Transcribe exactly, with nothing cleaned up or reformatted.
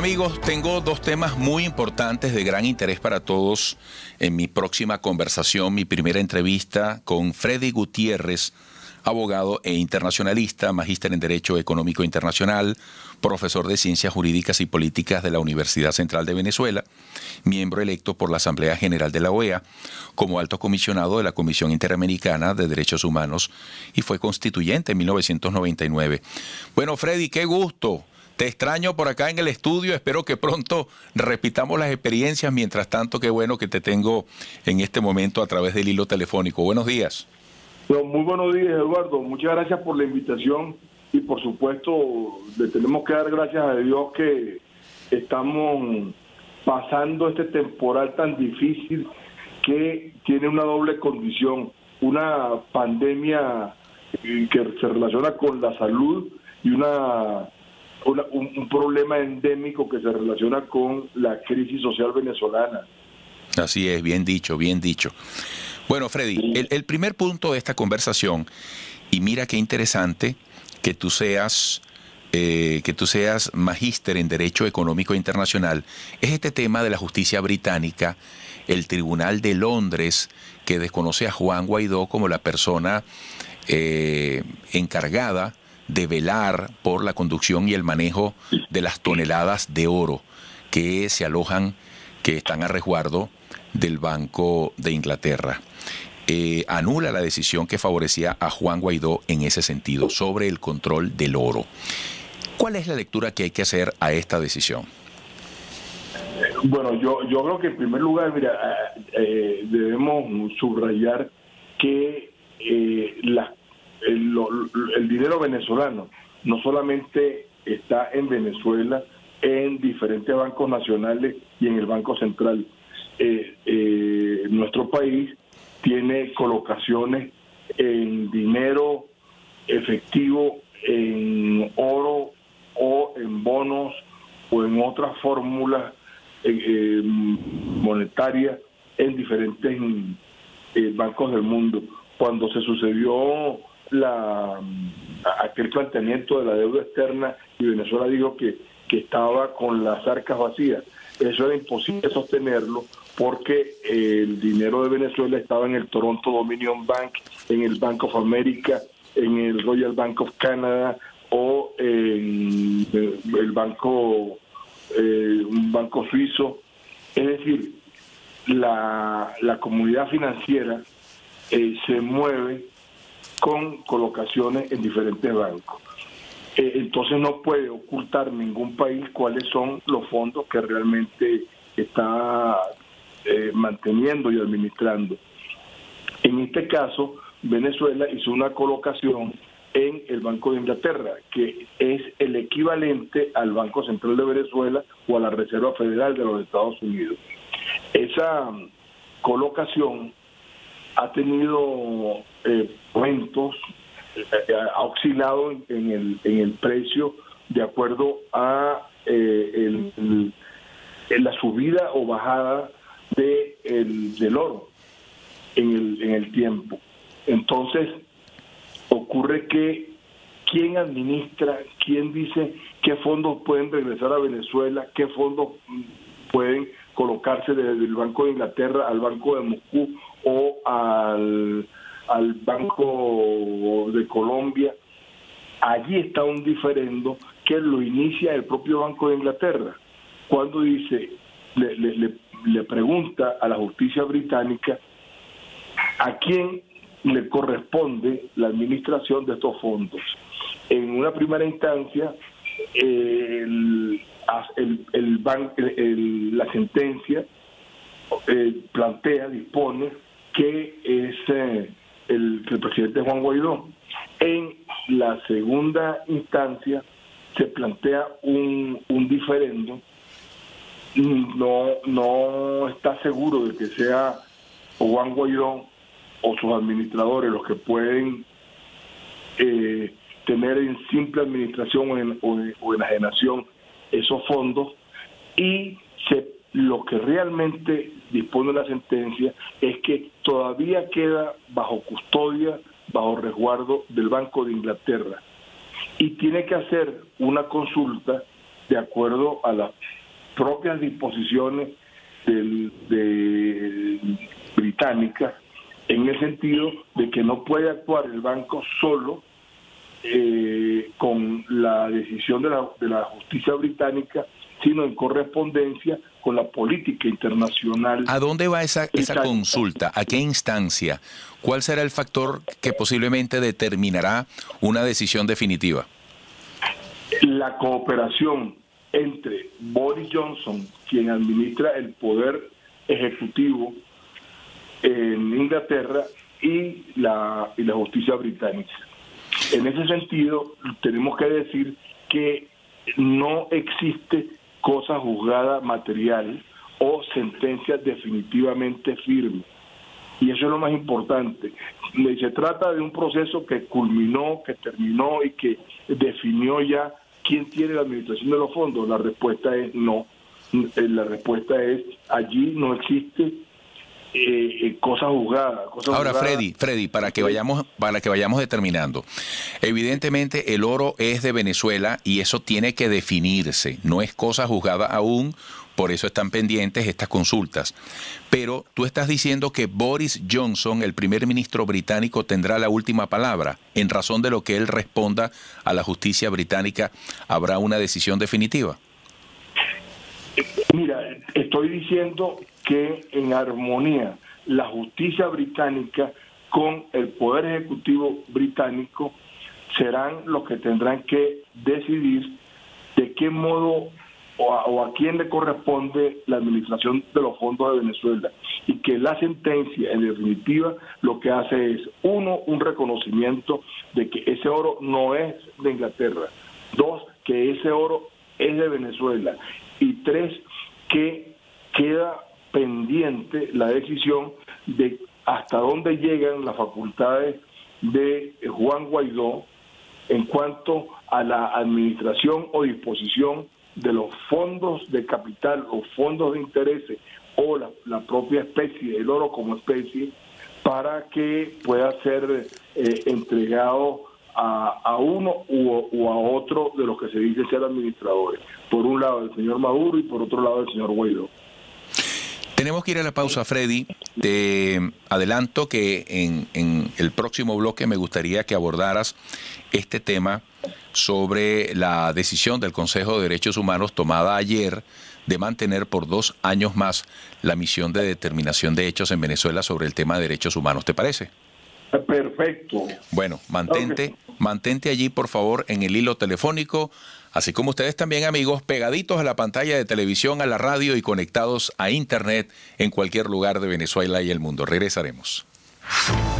amigos, tengo dos temas muy importantes de gran interés para todos en mi próxima conversación, mi primera entrevista con Freddy Gutiérrez, abogado e internacionalista, magíster en Derecho Económico Internacional, profesor de Ciencias Jurídicas y Políticas de la Universidad Central de Venezuela, miembro electo por la Asamblea General de la O E A como alto comisionado de la Comisión Interamericana de Derechos Humanos y fue constituyente en mil novecientos noventa y nueve. Bueno, Freddy, qué gusto. Te extraño por acá en el estudio, espero que pronto repitamos las experiencias. Mientras tanto, qué bueno que te tengo en este momento a través del hilo telefónico. Buenos días. Bueno, muy buenos días, Eduardo. Muchas gracias por la invitación y por supuesto le tenemos que dar gracias a Dios que estamos pasando este temporal tan difícil que tiene una doble condición, una pandemia que se relaciona con la salud y una Una, un, un problema endémico que se relaciona con la crisis social venezolana. Así es, bien dicho, bien dicho. Bueno, Freddy, el, el primer punto de esta conversación, y mira qué interesante que tú seas, eh, que tú seas magíster en Derecho Económico Internacional, es este tema de la justicia británica, el Tribunal de Londres, que desconoce a Juan Guaidó como la persona eh, encargada de velar por la conducción y el manejo de las toneladas de oro que se alojan, que están a resguardo del Banco de Inglaterra. Eh, anula la decisión que favorecía a Juan Guaidó en ese sentido, sobre el control del oro. ¿Cuál es la lectura que hay que hacer a esta decisión? Bueno, yo, yo creo que en primer lugar, mira, eh, debemos subrayar que eh, las El, el dinero venezolano no solamente está en Venezuela, en diferentes bancos nacionales y en el Banco Central. Eh, eh, nuestro país tiene colocaciones en dinero efectivo, en oro o en bonos o en otras fórmulas eh, eh, monetarias en diferentes eh, bancos del mundo. Cuando se sucedió la aquel planteamiento de la deuda externa y Venezuela dijo que, que estaba con las arcas vacías, eso era imposible sostenerlo porque el dinero de Venezuela estaba en el Toronto Dominion Bank, en el Bank of America, en el Royal Bank of Canada o en el banco eh, un banco suizo. Es decir, la, la comunidad financiera eh, se mueve con colocaciones en diferentes bancos. Eh, entonces no puede ocultar ningún país cuáles son los fondos que realmente está eh, manteniendo y administrando. En este caso, Venezuela hizo una colocación en el Banco de Inglaterra, que es el equivalente al Banco Central de Venezuela o a la Reserva Federal de los Estados Unidos. Esa colocación ha tenido eh, momentos, eh, ha oscilado en, en, el, en el precio de acuerdo a eh, el, el, en la subida o bajada de el, del oro en el, en el tiempo. Entonces, ocurre que quién administra, quién dice qué fondos pueden regresar a Venezuela, qué fondos pueden colocarse desde el Banco de Inglaterra al Banco de Moscú o al, al Banco de Colombia. Allí está un diferendo que lo inicia el propio Banco de Inglaterra, cuando dice, le, le, le, le pregunta a la justicia británica a quién le corresponde la administración de estos fondos. En una primera instancia, el, el, el, ban, el, el, la sentencia eh, plantea, dispone que es eh, el, el presidente Juan Guaidó. En la segunda instancia se plantea un, un diferendo. No, no está seguro de que sea Juan Guaidó o sus administradores los que pueden eh, tener en simple administración o en, o en, o enajenación esos fondos, y se, lo que realmente dispone la sentencia es que todavía queda bajo custodia, bajo resguardo del Banco de Inglaterra, y tiene que hacer una consulta de acuerdo a las propias disposiciones del, de británicas, en el sentido de que no puede actuar el banco solo eh, con la decisión de la, de la justicia británica, sino en correspondencia con la política internacional. ¿A dónde va esa, esa consulta? ¿A qué instancia? ¿Cuál será el factor que posiblemente determinará una decisión definitiva? La cooperación entre Boris Johnson, quien administra el poder ejecutivo en Inglaterra, y la, y la justicia británica. En ese sentido, tenemos que decir que no existe cosa juzgada material o sentencia definitivamente firme. Y eso es lo más importante. Se trata de un proceso que culminó, que terminó y que definió ya quién tiene la administración de los fondos. La respuesta es no. La respuesta es allí no existe eh, cosa juzgada. Cosa Ahora, juzgada. Freddy, Freddy, para que vayamos, para que vayamos determinando. Evidentemente, el oro es de Venezuela y eso tiene que definirse. No es cosa juzgada aún. Por eso están pendientes estas consultas. Pero tú estás diciendo que Boris Johnson, el primer ministro británico, tendrá la última palabra. En razón de lo que él responda a la justicia británica, ¿habrá una decisión definitiva? Mira, estoy diciendo que en armonía la justicia británica con el poder ejecutivo británico serán los que tendrán que decidir de qué modo O a, o a quién le corresponde la administración de los fondos de Venezuela, y que la sentencia en definitiva lo que hace es, uno, un reconocimiento de que ese oro no es de Inglaterra, dos, que ese oro es de Venezuela, y tres, que queda pendiente la decisión de hasta dónde llegan las facultades de Juan Guaidó en cuanto a la administración o disposición de los fondos de capital o fondos de intereses o la, la propia especie, el oro como especie, para que pueda ser eh, entregado a, a uno u, o a otro de los que se dicen ser administradores. Por un lado el señor Maduro y por otro lado el señor Guaidó. Tenemos que ir a la pausa, Freddy. Te adelanto que en, en el próximo bloque me gustaría que abordaras este tema sobre la decisión del Consejo de Derechos Humanos tomada ayer de mantener por dos años más la misión de determinación de hechos en Venezuela sobre el tema de derechos humanos. ¿Te parece? Perfecto. Bueno, mantente, okay. mantente allí, por favor, en el hilo telefónico, así como ustedes también, amigos, pegaditos a la pantalla de televisión, a la radio y conectados a Internet en cualquier lugar de Venezuela y el mundo. Regresaremos.